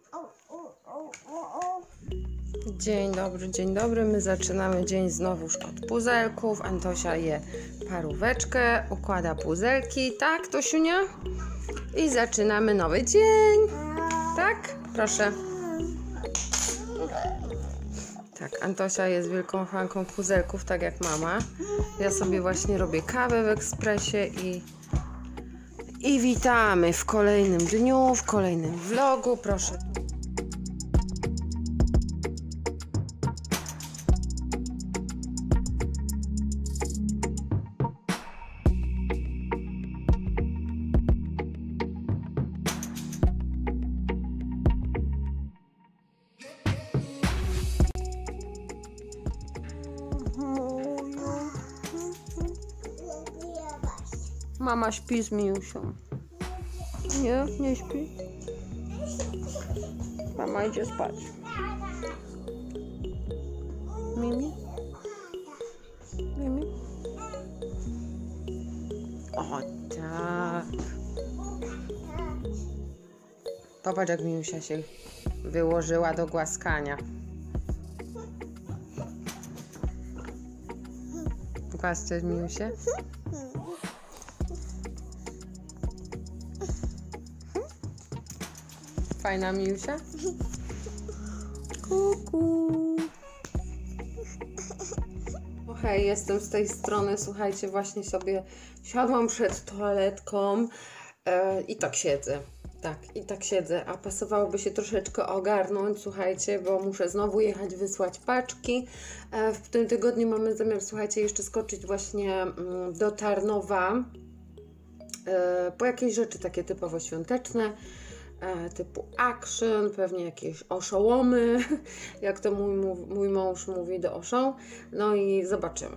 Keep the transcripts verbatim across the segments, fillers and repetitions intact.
Dzień dobry, dzień dobry. My zaczynamy dzień znowuż od puzelków. Antosia je paróweczkę, układa puzelki. Tak, Tosiunia? I zaczynamy nowy dzień. Tak? Proszę. Tak, Antosia jest wielką fanką puzelków, tak jak mama. Ja sobie właśnie robię kawę w ekspresie i... I witamy w kolejnym dniu, w kolejnym vlogu. Proszę. Mama śpi z Miusią. Nie, nie śpi. Mama idzie spać. Mimi? Mimi? O tak. Popatrz, jak Miusia się wyłożyła do głaskania. Głaszczesz Miusię? Fajna Miusia? Kuku. O hej, jestem z tej strony. Słuchajcie, właśnie sobie siadłam przed toaletką yy, i tak siedzę. Tak, i tak siedzę, a pasowałoby się troszeczkę ogarnąć, słuchajcie, bo muszę znowu jechać wysłać paczki. E, w tym tygodniu mamy zamiar, słuchajcie, jeszcze skoczyć właśnie mm, do Tarnowa e, po jakieś rzeczy takie typowo świąteczne. Typu action, pewnie jakieś oszołomy, jak to mój, mój mąż mówi, do oszą. No i zobaczymy.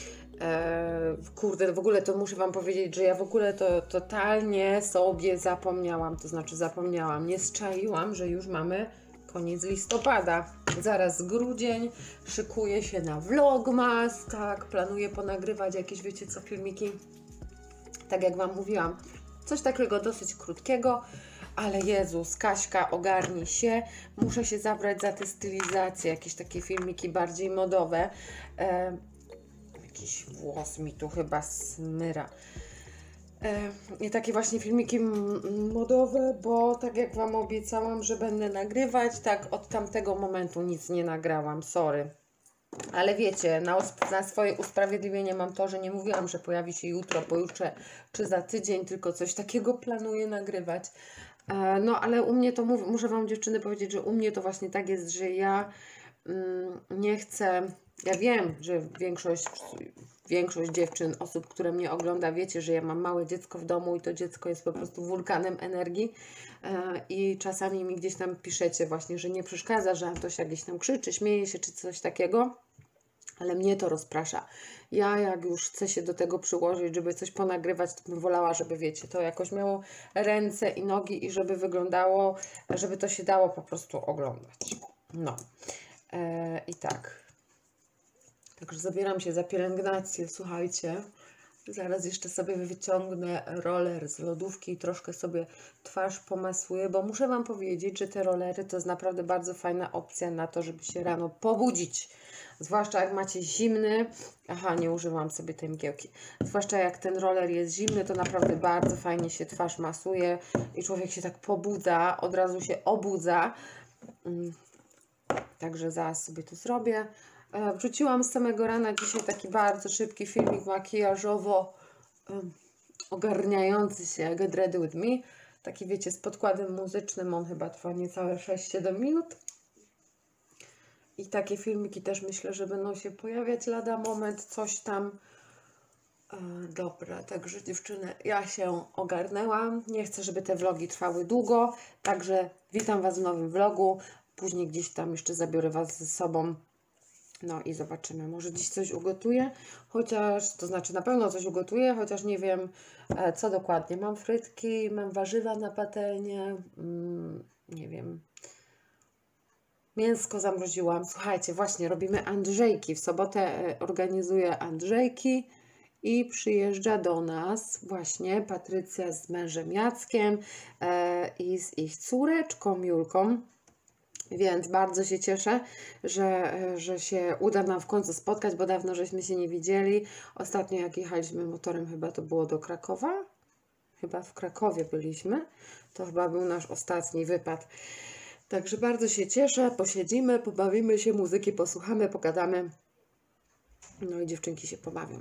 E, kurde, w ogóle to muszę Wam powiedzieć, że ja w ogóle to totalnie sobie zapomniałam, to znaczy zapomniałam, nie zczaiłam, że już mamy koniec listopada. Zaraz grudzień, szykuję się na vlogmas, tak, planuję ponagrywać jakieś, wiecie co, filmiki, tak jak Wam mówiłam, coś takiego dosyć krótkiego. Ale Jezus, Kaśka, ogarnij się. Muszę się zabrać za te stylizacje, jakieś takie filmiki bardziej modowe. E, jakiś włos mi tu chyba smyra. E, I takie właśnie filmiki modowe, bo tak jak Wam obiecałam, że będę nagrywać, tak od tamtego momentu nic nie nagrałam, sorry. Ale wiecie, na, na swoje usprawiedliwienie mam to, że nie mówiłam, że pojawi się jutro, pojutrze czy za tydzień, tylko coś takiego planuję nagrywać. No, ale u mnie to, mów, muszę Wam dziewczyny powiedzieć, że u mnie to właśnie tak jest, że ja mm, nie chcę, ja wiem, że większość, większość dziewczyn, osób, które mnie ogląda, wiecie, że ja mam małe dziecko w domu i to dziecko jest po prostu wulkanem energii e, i czasami mi gdzieś tam piszecie właśnie, że nie przeszkadza, że Antosia gdzieś tam krzyczy, śmieje się czy coś takiego. Ale mnie to rozprasza. Ja jak już chcę się do tego przyłożyć, żeby coś ponagrywać, to bym wolała, żeby wiecie, to jakoś miało ręce i nogi i żeby wyglądało, żeby to się dało po prostu oglądać. No. E, I tak. Także zabieram się za pielęgnację, słuchajcie. Zaraz jeszcze sobie wyciągnę roller z lodówki i troszkę sobie twarz pomasuję, bo muszę Wam powiedzieć, że te rollery to jest naprawdę bardzo fajna opcja na to, żeby się rano pobudzić. Zwłaszcza jak macie zimny, aha, nie używam sobie tej mgiełki, zwłaszcza jak ten roller jest zimny, to naprawdę bardzo fajnie się twarz masuje i człowiek się tak pobudza, od razu się obudza. Także zaraz sobie to zrobię. Wrzuciłam z samego rana dzisiaj taki bardzo szybki filmik makijażowo um, ogarniający się Get Ready With Me. Taki wiecie, z podkładem muzycznym, on chyba trwa niecałe sześć siedem minut. I takie filmiki też myślę, że będą się pojawiać lada moment, coś tam. E, dobra, także dziewczyny, ja się ogarnęłam. Nie chcę, żeby te vlogi trwały długo, także witam Was w nowym vlogu. Później gdzieś tam jeszcze zabiorę Was ze sobą. No i zobaczymy, może dziś coś ugotuję, chociaż, to znaczy na pewno coś ugotuję, chociaż nie wiem e, co dokładnie. Mam frytki, mam warzywa na patelnię, mm, nie wiem, mięsko zamroziłam. Słuchajcie, właśnie robimy Andrzejki, w sobotę organizuję Andrzejki i przyjeżdża do nas właśnie Patrycja z mężem Jackiem e, i z ich córeczką Julką. Więc bardzo się cieszę, że, że się uda nam w końcu spotkać, bo dawno żeśmy się nie widzieli. Ostatnio jak jechaliśmy motorem, chyba to było do Krakowa. Chyba w Krakowie byliśmy. To chyba był nasz ostatni wypad. Także bardzo się cieszę. Posiedzimy, pobawimy się, muzyki posłuchamy, pogadamy. No i dziewczynki się pobawią.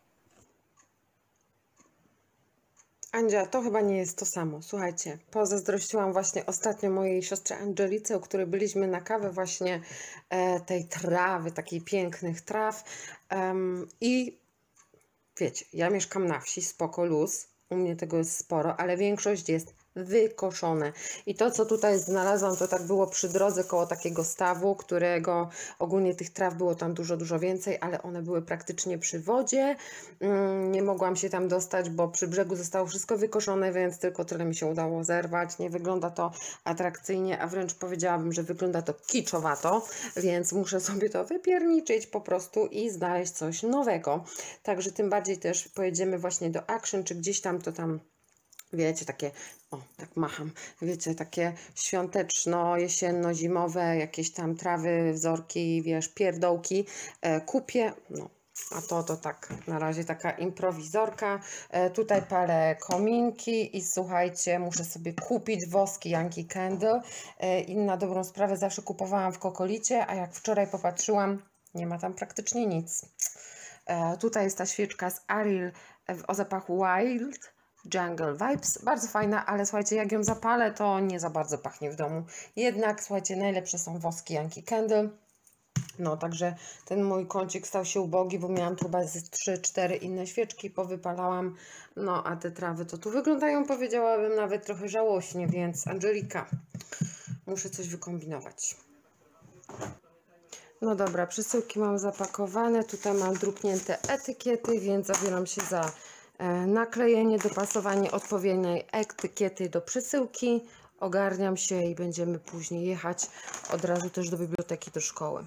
Andzia, to chyba nie jest to samo. Słuchajcie, pozazdrościłam właśnie ostatnio mojej siostrze Angelice, u której byliśmy na kawę właśnie e, tej trawy, takiej pięknych traw. Um, I wiecie, ja mieszkam na wsi, spoko, luz. U mnie tego jest sporo, ale większość jest wykoszone. I to, co tutaj znalazłam, to tak było przy drodze koło takiego stawu, którego ogólnie tych traw było tam dużo, dużo więcej, ale one były praktycznie przy wodzie. Nie mogłam się tam dostać, bo przy brzegu zostało wszystko wykoszone, więc tylko tyle mi się udało zerwać. Nie wygląda to atrakcyjnie, a wręcz powiedziałabym, że wygląda to kiczowato, więc muszę sobie to wypierniczyć po prostu i znaleźć coś nowego. Także tym bardziej też pojedziemy właśnie do Action, czy gdzieś tam to tam, wiecie, takie, o, tak macham, wiecie, takie świąteczno-jesienno-zimowe, jakieś tam trawy, wzorki, wiesz, pierdołki e, kupię, no, a to to tak, na razie taka improwizorka. E, tutaj palę kominki i słuchajcie, muszę sobie kupić woski Yankee Candle e, i na dobrą sprawę zawsze kupowałam w Kokolicie, a jak wczoraj popatrzyłam, nie ma tam praktycznie nic. E, tutaj jest ta świeczka z Ariel o zapachu Wild Jungle Vibes, bardzo fajna, ale słuchajcie, jak ją zapalę, to nie za bardzo pachnie w domu. Jednak, słuchajcie, najlepsze są woski Yankee Candle. No, także ten mój kącik stał się ubogi, bo miałam tu chyba z trzy cztery inne świeczki, powypalałam. No, a te trawy to tu wyglądają, powiedziałabym, nawet trochę żałośnie, więc Angelika, muszę coś wykombinować. No dobra, przesyłki mam zapakowane, tutaj mam druknięte etykiety, więc zabieram się za naklejenie, dopasowanie odpowiedniej etykiety do przesyłki. Ogarniam się i będziemy później jechać od razu też do biblioteki, do szkoły.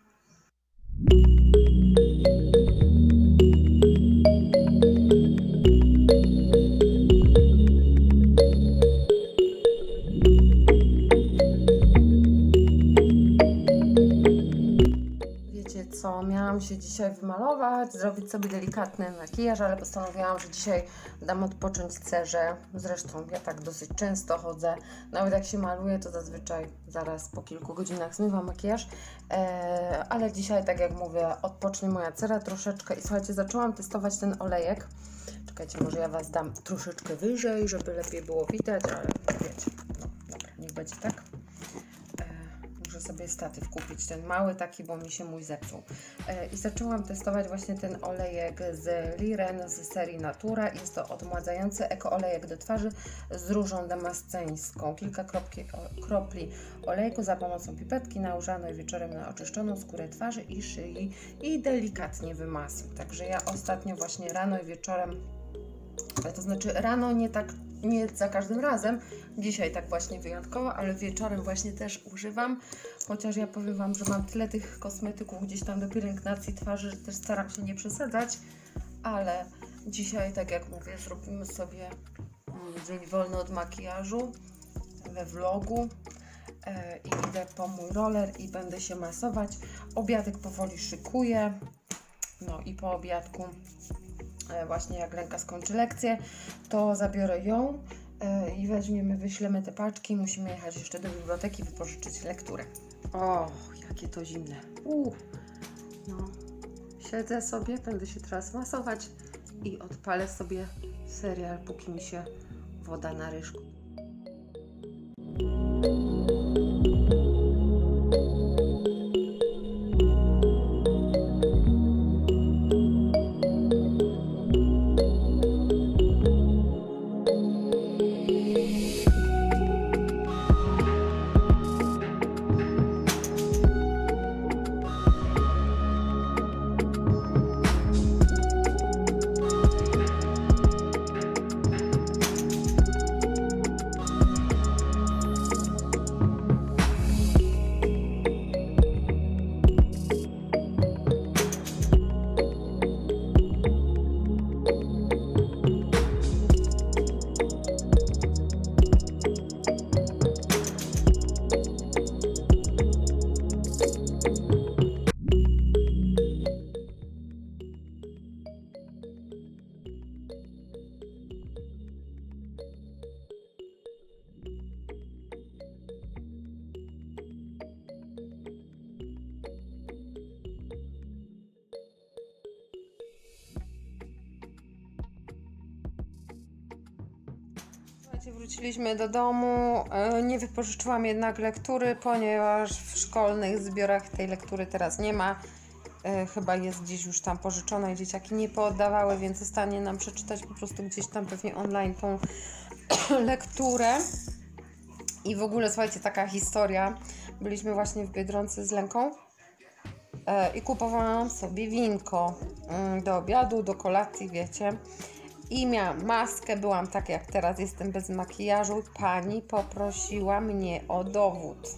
Co, miałam się dzisiaj wymalować, zrobić sobie delikatny makijaż, ale postanowiłam, że dzisiaj dam odpocząć cerze. Zresztą ja tak dosyć często chodzę, nawet jak się maluję, to zazwyczaj zaraz po kilku godzinach zmywam makijaż, eee, ale dzisiaj, tak jak mówię, odpocznie moja cera troszeczkę i słuchajcie, zaczęłam testować ten olejek. Czekajcie, może ja Was dam troszeczkę wyżej, żeby lepiej było widać, ale wiecie, no dobra, niech będzie tak. Muszę sobie statyw kupić, ten mały taki, bo mi się mój zepsuł. E, I zaczęłam testować właśnie ten olejek z Liren z serii Natura. Jest to odmładzający eko-olejek do twarzy z różą damasceńską. Kilka kropki, o, kropli olejku za pomocą pipetki nałożonej wieczorem na oczyszczoną skórę twarzy i szyi i delikatnie wymasu. Także ja ostatnio właśnie rano i wieczorem, to znaczy rano nie tak, nie za każdym razem, dzisiaj tak właśnie wyjątkowo, ale wieczorem właśnie też używam, chociaż ja powiem Wam, że mam tyle tych kosmetyków gdzieś tam do pielęgnacji twarzy, że też staram się nie przesadzać, ale dzisiaj, tak jak mówię, zrobimy sobie dzień wolny od makijażu we vlogu e, i idę po mój roller i będę się masować. Obiadek powoli szykuję, no i po obiadku właśnie jak Lenka skończy lekcję, to zabiorę ją i weźmiemy, wyślemy te paczki. Musimy jechać jeszcze do biblioteki, wypożyczyć lekturę. O, jakie to zimne. Uh, no, siedzę sobie, będę się teraz masować i odpalę sobie serial, póki mi się woda na ryżku. wróciliśmy do domu. Nie wypożyczyłam jednak lektury, ponieważ w szkolnych zbiorach tej lektury teraz nie ma. Chyba jest gdzieś już tam pożyczona i dzieciaki nie pooddawały, więc zostanie nam przeczytać po prostu gdzieś tam pewnie online tą lekturę. I w ogóle, słuchajcie, taka historia. Byliśmy właśnie w Biedronce z Lenką i kupowałam sobie winko do obiadu, do kolacji, wiecie. I miałam maskę, byłam tak jak teraz, jestem bez makijażu. Pani poprosiła mnie o dowód.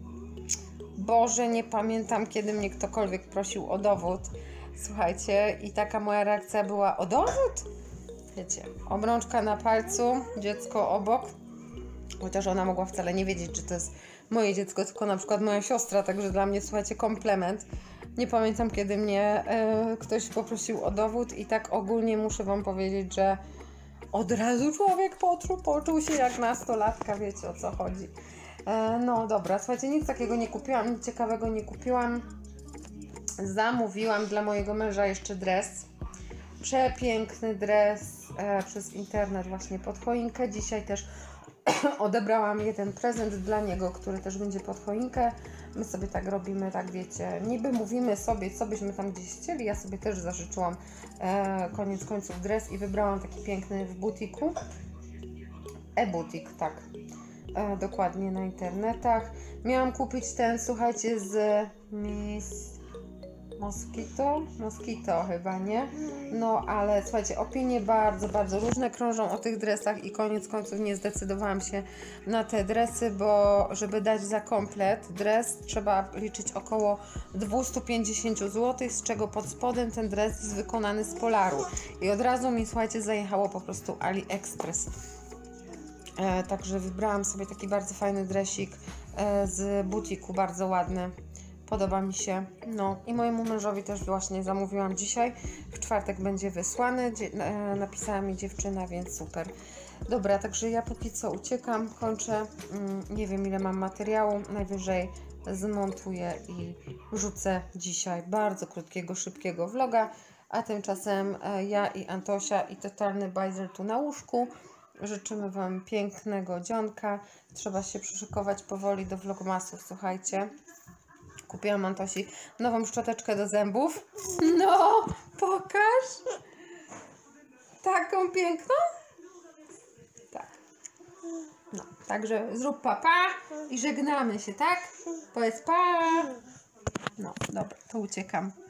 Boże, nie pamiętam, kiedy mnie ktokolwiek prosił o dowód. Słuchajcie, i taka moja reakcja była: o dowód? Wiecie, obrączka na palcu, dziecko obok. Chociaż ona mogła wcale nie wiedzieć, że to jest moje dziecko, tylko na przykład moja siostra. Także dla mnie, słuchajcie, komplement. Nie pamiętam, kiedy mnie e, ktoś poprosił o dowód i tak ogólnie muszę Wam powiedzieć, że od razu człowiek poczuł, poczuł się jak nastolatka, wiecie o co chodzi. E, no dobra, słuchajcie, nic takiego nie kupiłam, nic ciekawego nie kupiłam. Zamówiłam dla mojego męża jeszcze dres. Przepiękny dres e, przez internet właśnie pod choinkę. Dzisiaj też odebrałam jeden prezent dla niego, który też będzie pod choinkę. My sobie tak robimy, tak wiecie, niby mówimy sobie, co byśmy tam gdzieś chcieli. Ja sobie też zażyczyłam e, koniec końców dres i wybrałam taki piękny w butiku. E-butik, tak. E, dokładnie na internetach. Miałam kupić ten, słuchajcie, z Miss Mosquito? Mosquito chyba, nie? No, ale słuchajcie, opinie bardzo, bardzo różne krążą o tych dresach i koniec końców nie zdecydowałam się na te dresy, bo żeby dać za komplet dres trzeba liczyć około dwieście pięćdziesiąt złotych, z czego pod spodem ten dres jest wykonany z polaru. I od razu mi, słuchajcie, zajechało po prostu AliExpress. E, także wybrałam sobie taki bardzo fajny dresik e, z butiku, bardzo ładny. Podoba mi się. No i mojemu mężowi też właśnie zamówiłam dzisiaj. W czwartek będzie wysłany. Dzie e, napisała mi dziewczyna, więc super. Dobra, także ja póki co uciekam, kończę. Mm, nie wiem, ile mam materiału. Najwyżej zmontuję i wrzucę dzisiaj bardzo krótkiego, szybkiego vloga. A tymczasem e, ja i Antosia i totalny bajzel tu na łóżku. Życzymy Wam pięknego dzionka. Trzeba się przyszykować powoli do vlogmasów, słuchajcie. Kupiłam Antosi nową szczoteczkę do zębów. No, pokaż. Taką piękną. Tak. No, także zrób pa, pa i żegnamy się, tak? Powiedz pa. No, dobra, to uciekam.